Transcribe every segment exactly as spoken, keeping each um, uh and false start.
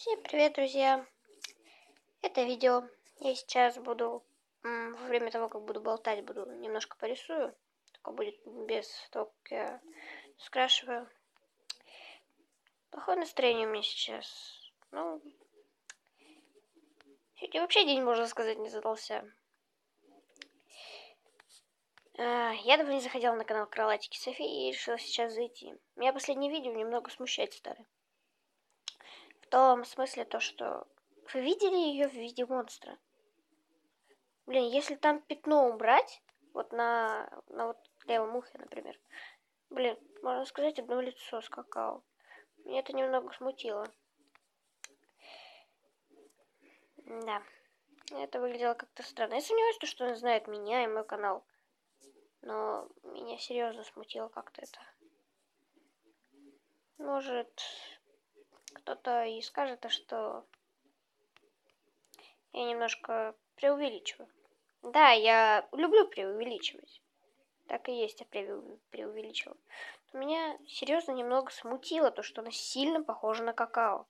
Всем привет, друзья! Это видео. Я сейчас буду, м, во время того, как буду болтать, буду немножко порисую. Только будет без того, как я скрашиваю. Плохое настроение у меня сейчас. Ну, сегодня вообще день, можно сказать, не задался. А, я давно не заходила на канал Крылатики Софии и решила сейчас зайти. Меня последнее видео немного смущает, старое. В том смысле то, что вы видели ее в виде монстра. Блин, если там пятно убрать, вот на, на вот левом ухе, например, блин, можно сказать, одно лицо с какао. Меня это немного смутило. Да, это выглядело как-то странно. Я сомневаюсь, что он знает меня и мой канал. Но меня серьезно смутило как-то это. Может, кто-то и скажет, что я немножко преувеличиваю. Да, я люблю преувеличивать. Так и есть, я преувеличиваю. Но меня серьезно немного смутило то, что она сильно похожа на какао.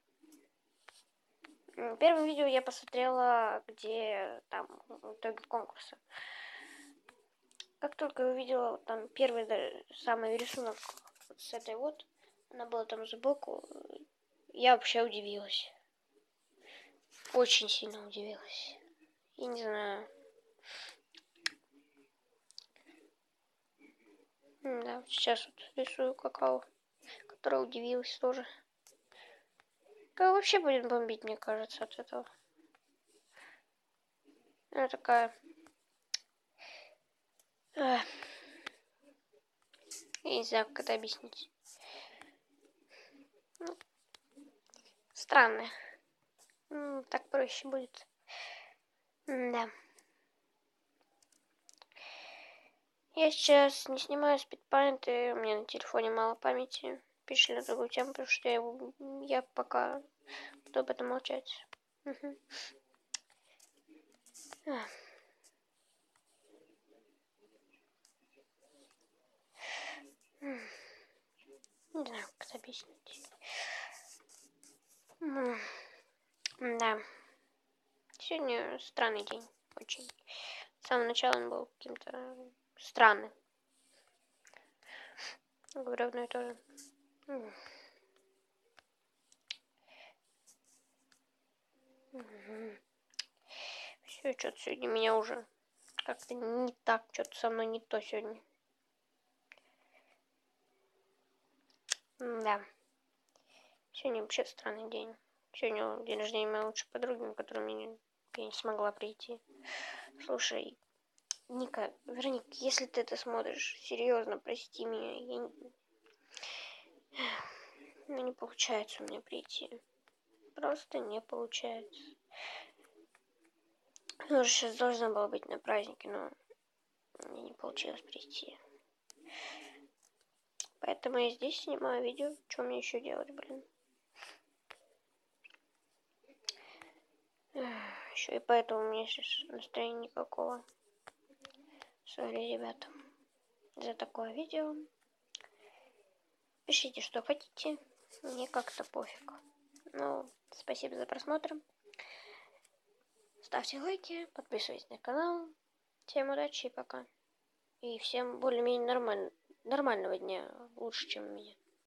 В первом видео я посмотрела, где там итоги конкурса. Как только я увидела там первый самый рисунок вот с этой вот, она была там сбоку, я вообще удивилась. Очень сильно удивилась. Я не знаю. Да, сейчас вот рисую какао, которая удивилась тоже. Какая вообще будет бомбить, мне кажется, от этого. Она такая... Эх. Я не знаю, как это объяснить. Ну, странно. Ну, так проще будет. Да. Я сейчас не снимаю спидпоинты, у меня на телефоне мало памяти. Перешли на другую тему, потому что я, я пока буду об этом молчать. Угу. А. Не знаю, как это объяснить. Да. Сегодня странный день. Очень. С самого начала он был каким-то странным. Говорю одно и то же. Угу. Все, что-то сегодня меня уже как-то не так, что-то со мной не то сегодня. Да. Сегодня вообще странный день. Сегодня день рождения моей лучшей подруги, на которую мне я не смогла прийти. Слушай, Ника, Вероника, если ты это смотришь, серьезно, прости меня. Я не... Ну, не получается у меня прийти. Просто не получается. Я уже сейчас должна была быть на празднике, но мне не получилось прийти. Поэтому я здесь снимаю видео. Что мне еще делать, блин? Еще и поэтому у меня сейчас настроения никакого. Сори, ребята, за такое видео. Пишите, что хотите. Мне как-то пофиг. Ну, спасибо за просмотр. Ставьте лайки, подписывайтесь на канал. Всем удачи и пока. И всем более-менее нормаль... нормального дня. Лучше, чем у меня.